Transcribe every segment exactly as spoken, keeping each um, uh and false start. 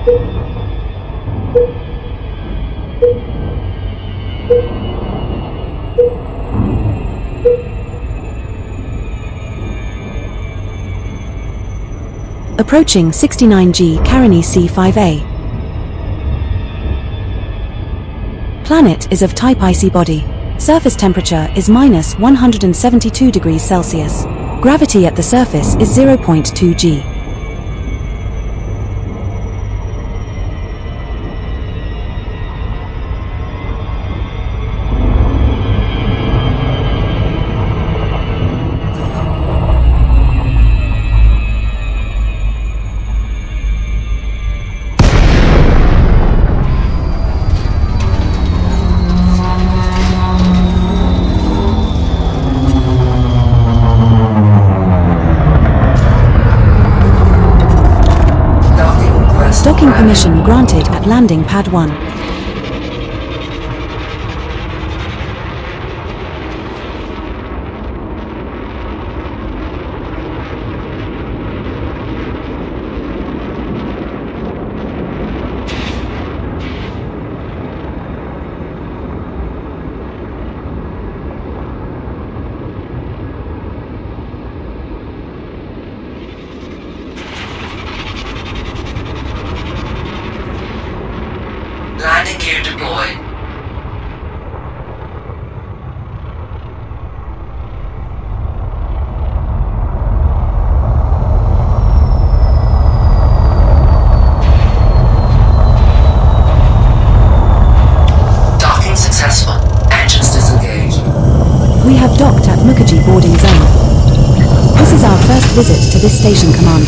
Approaching sixty-nine G Caroni C five A. Planet is of type icy body. Surface temperature is minus one hundred seventy-two degrees Celsius. Gravity at the surface is zero point two G. Docking permission granted at landing pad one. Landing gear deployed. Docking successful. Engines disengaged. We have docked at Mukherjee boarding zone. This is our first visit to this station, Commander.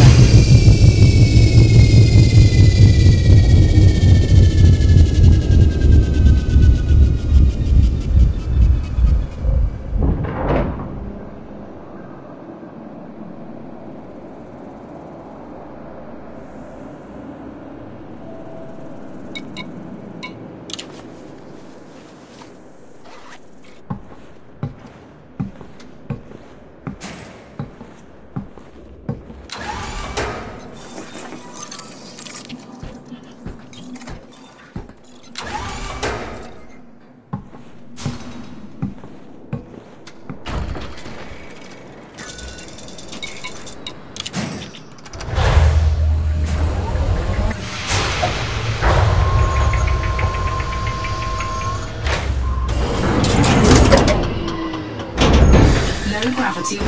Low gravity.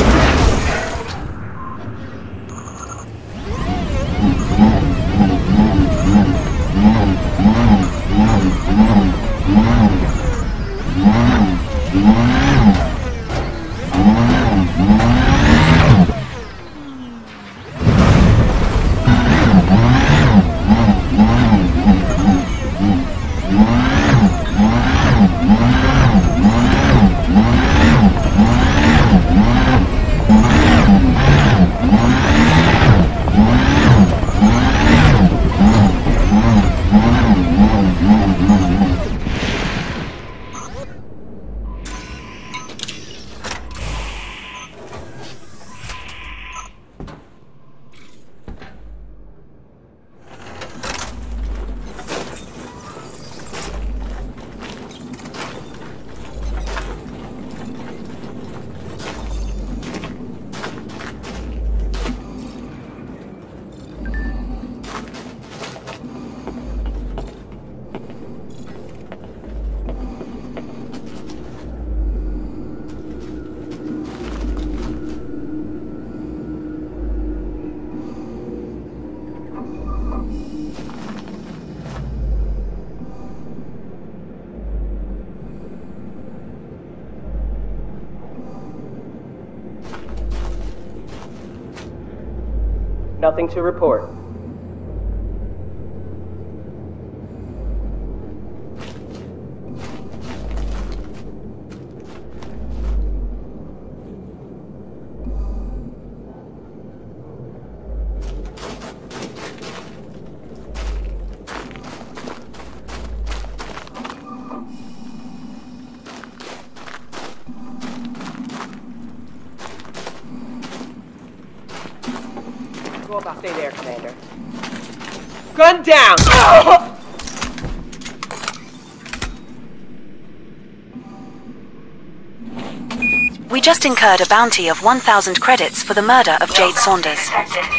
Nothing to report. Stay there, Commander. Gun down! We just incurred a bounty of one thousand credits for the murder of Jade Saunders.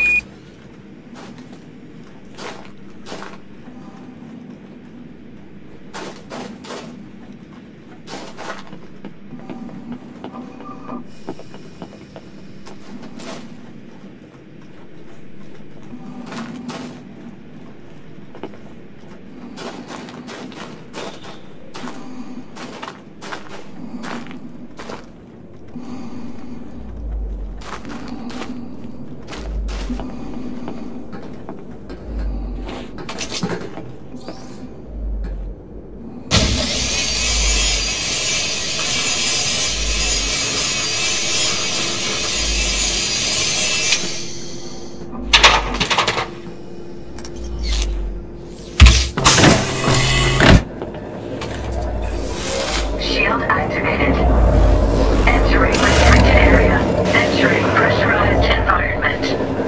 Shield activated. Entering restricted area. Entering pressurized environment.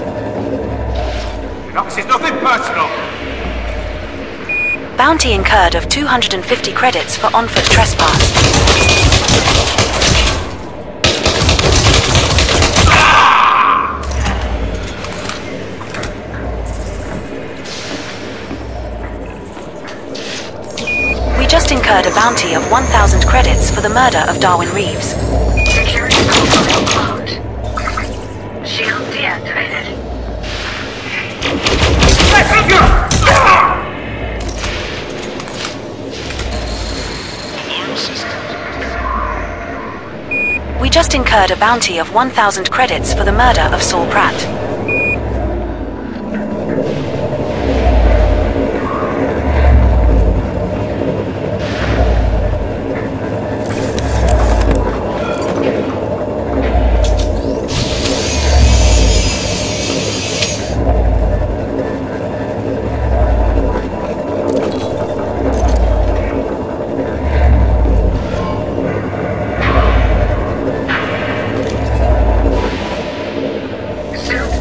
This is nothing personal. Bounty incurred of two hundred fifty credits for on-foot trespass. We just incurred a bounty of one thousand credits for the murder of Darwin Reeves. Security profile closed. Shield deactivated. We just incurred a bounty of one thousand credits for the murder of Saul Pratt. Suit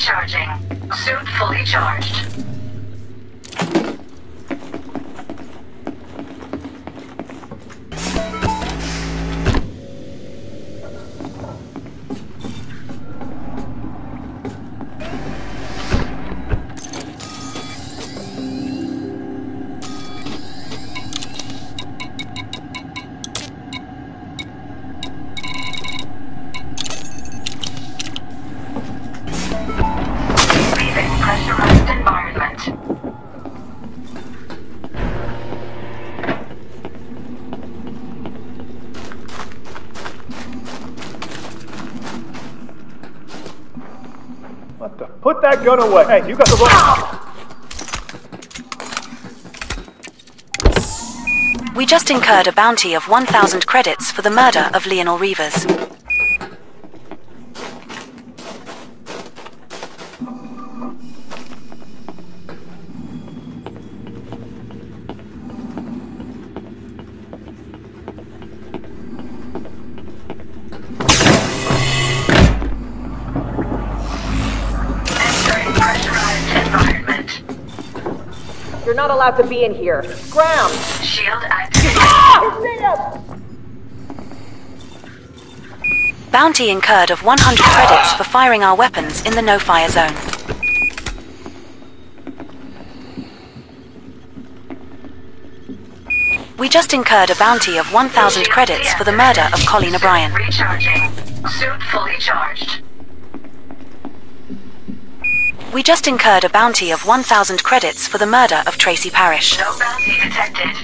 recharging. Suit fully charged. Pressurized environment. What the? Put that gun away. Hey, you got the wrong. We just incurred a bounty of one thousand credits for the murder of Lionel Reavers. You're not allowed to be in here. Ground! Shield activated. Bounty incurred of one hundred credits for firing our weapons in the no-fire zone. We just incurred a bounty of one thousand credits for the murder of Colleen O'Brien. Recharging. Suit fully charged. We just incurred a bounty of one thousand credits for the murder of Tracy Parrish. No bounty detected.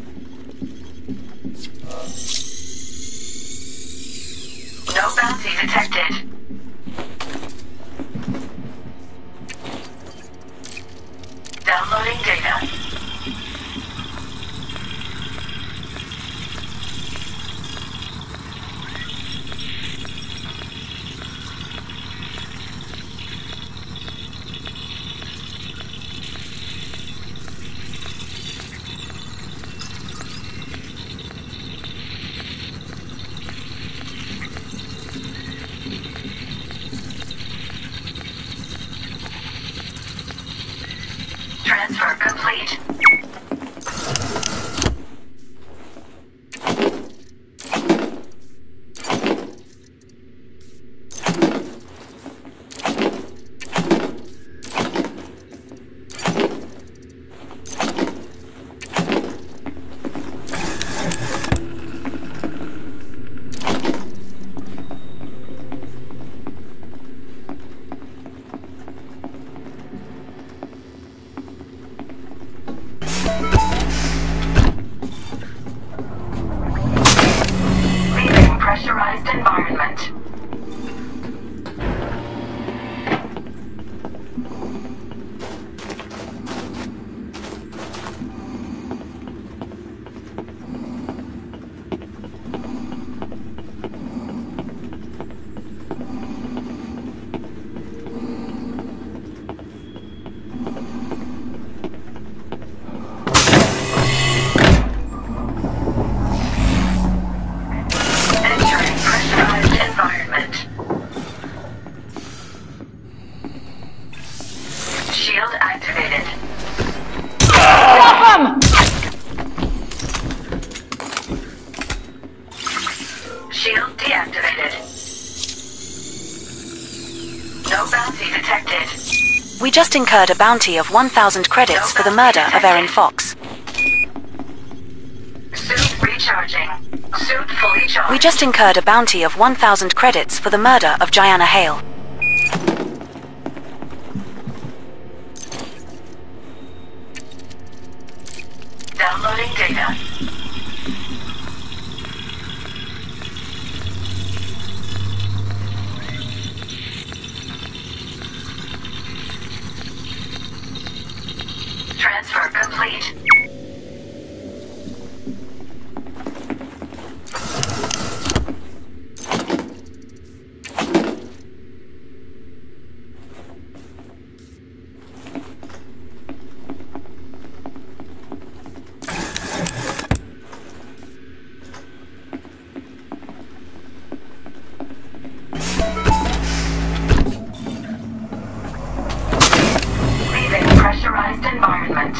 No bounty detected. Downloading data. Transfer complete. Pressurized environment. Shield activated. Stop him! Shield deactivated. No bounty detected. We just incurred a bounty of one thousand credits for the murder of Erin Fox. Suit recharging. Suit fully charged. We just incurred a bounty of one thousand credits for the murder of Gianna Hale. Downloading data. Transfer complete. environment.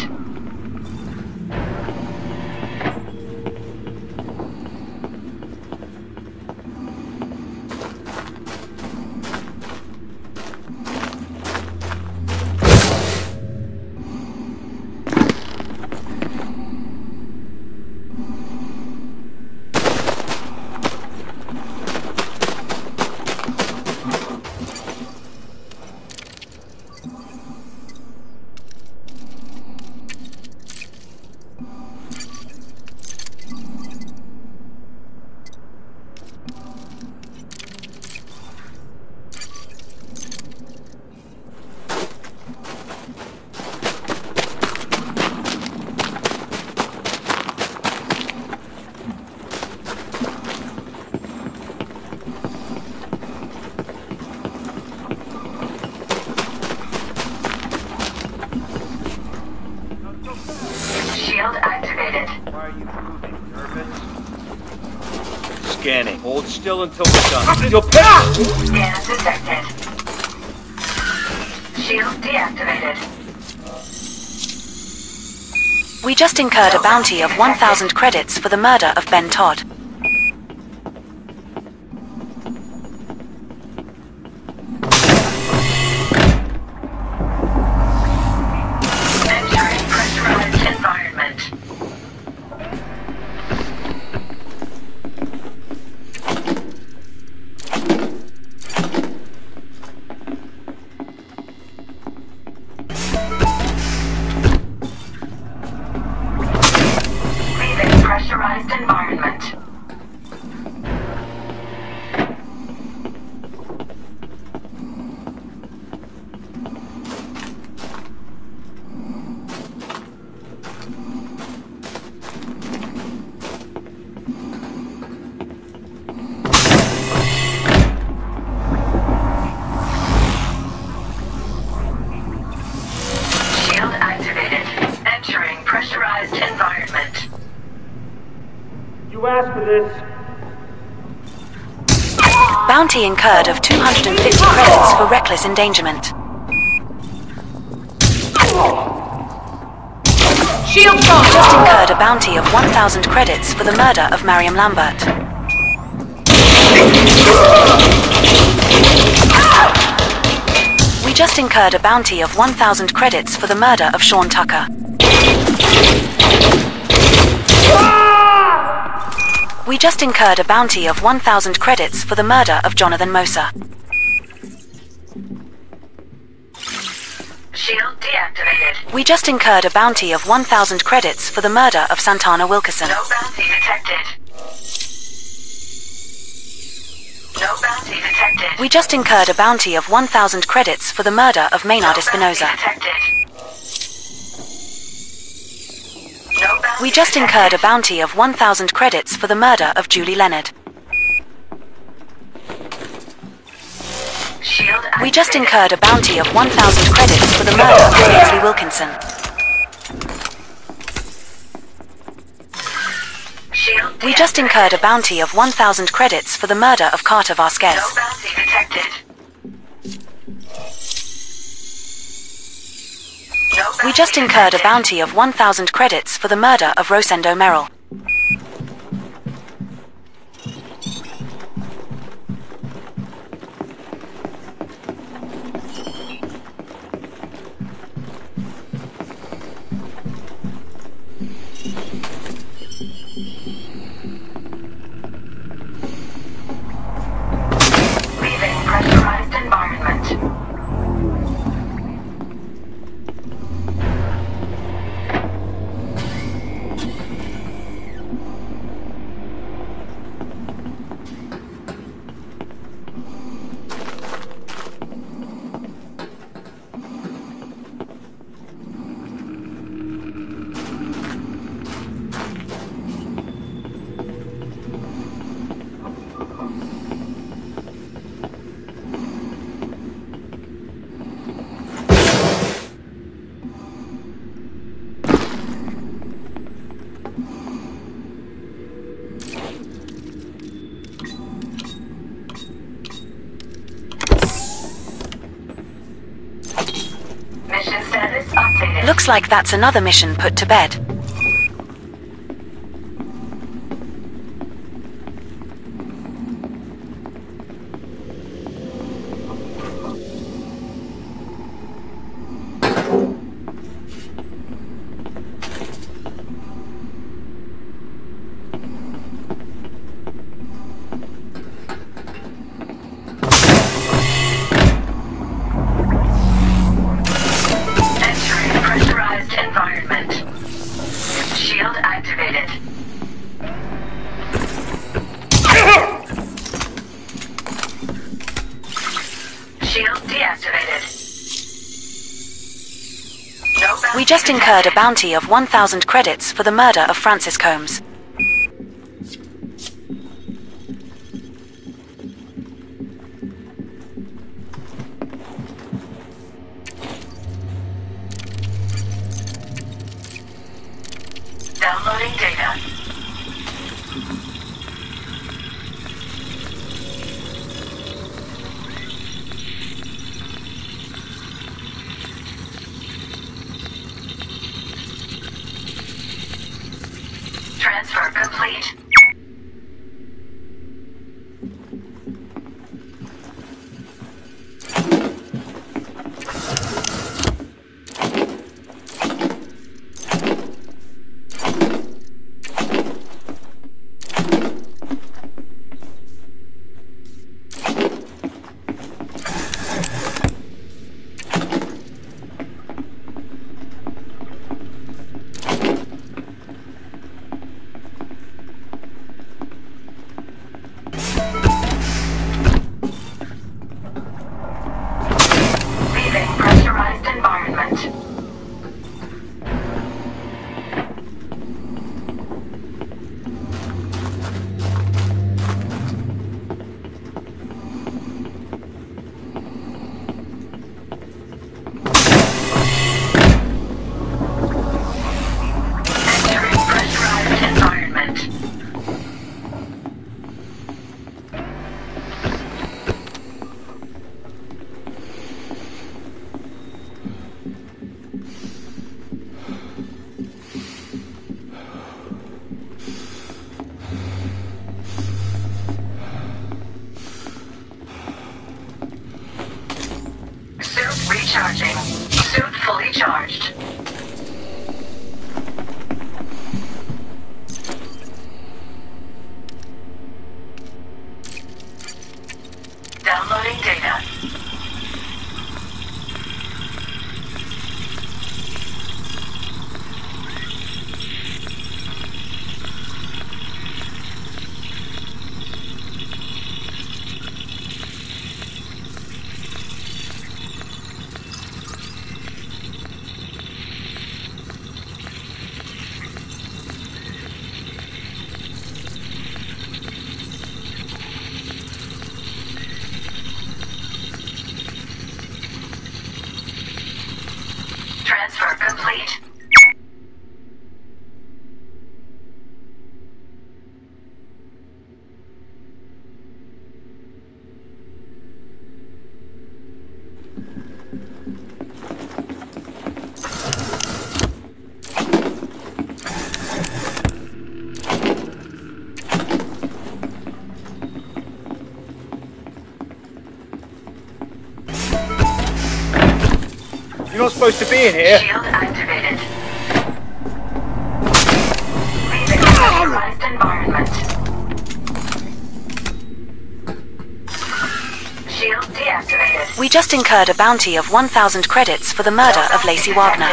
Shield activated. Why are you moving? Nervous? Scanning. Hold still until we're done. You'll pass! Scan detected. Shield deactivated. We just incurred a bounty of one thousand credits for the murder of Ben Todd. Entering pressurized environment. Leaving pressurized environment. Shield activated. Entering pressurized environment. You asked for this. Bounty incurred of two hundred fifty credits for reckless endangerment. Shield We charge! just incurred a bounty of one thousand credits for the murder of Mariam Lambert. We just incurred a bounty of one thousand credits for the murder of Sean Tucker. We just incurred a bounty of one thousand credits for the murder of Jonathan Moser. Shield deactivated. We just incurred a bounty of one thousand credits for the murder of Santana Wilkerson. No bounty detected. No bounty detected. We just incurred a bounty of one thousand credits for the murder of Maynard No Espinosa. bounty detected. No bounty We just incurred a detected. bounty of one thousand credits for the murder of Julie Leonard. Shield We just activated. incurred a bounty of one thousand credits for the murder of Paisley Wilkinson. Shield We just incurred a bounty of one thousand credits for the murder of Carter Vasquez. No bounty detected. No We just bounty incurred a detected. bounty of one thousand credits for the murder of Rosendo Merrill. Leaving pressurized environment. Looks like that's another mission put to bed. We just incurred a bounty of one thousand credits for the murder of Francis Combs. Downloading data. Transfer complete. Recharging. Suit fully charged. Downloading data. Transfer complete. You're not supposed to be in here. Shield activated. Leaving pressurized environment. Shield deactivated. We just incurred a bounty of one thousand credits for the murder of Lacey Wagner.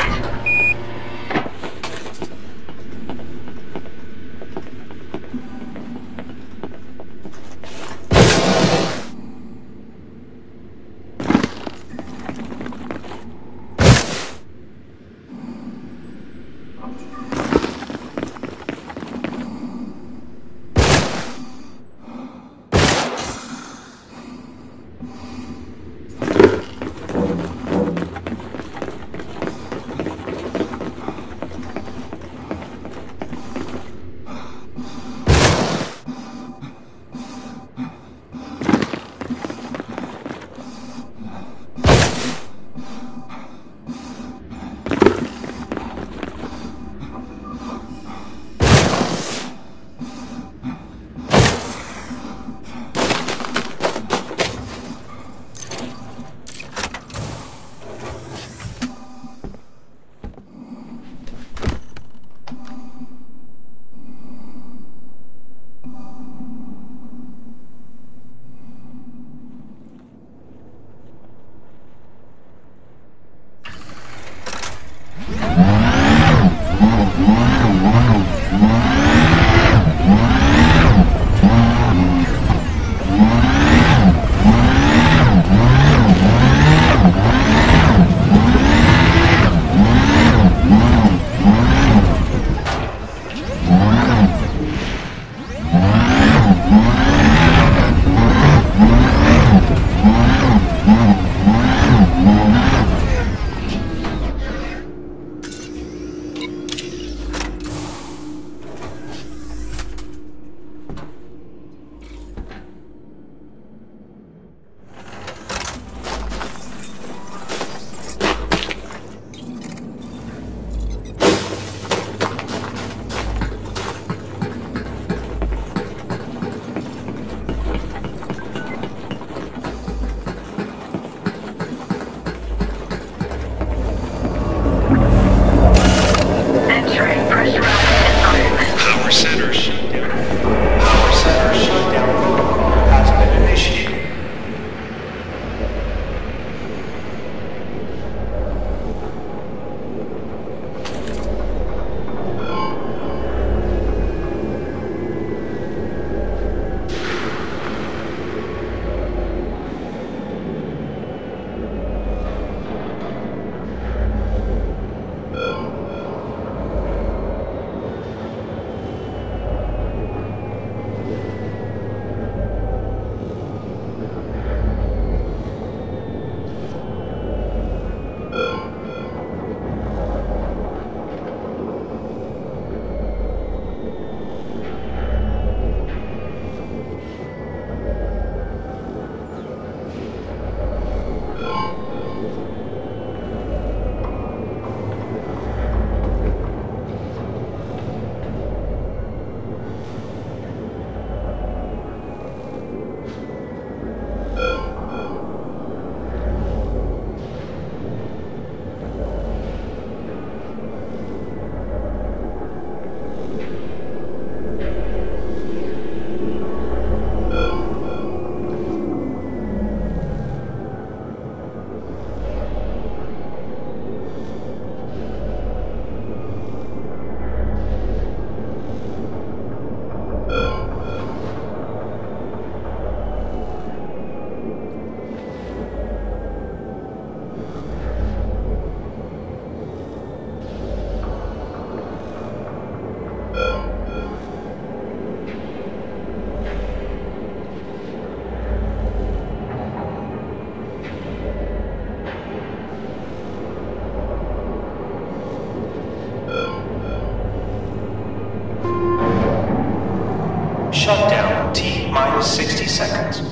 is sixty seconds.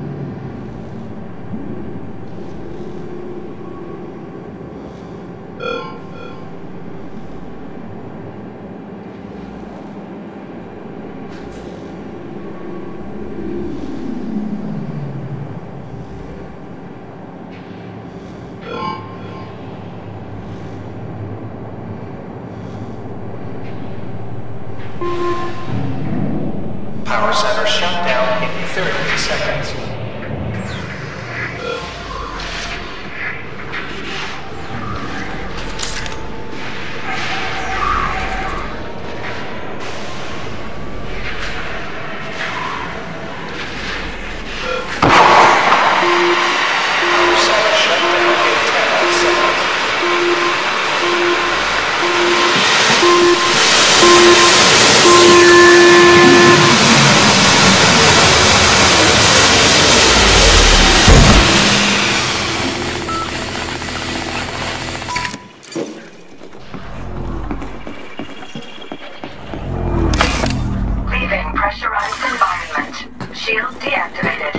Power center shut down in thirty seconds. Power center shut down in ten seconds. Leaving pressurized environment. Shield deactivated.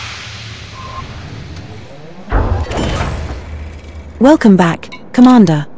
Welcome back, Commander.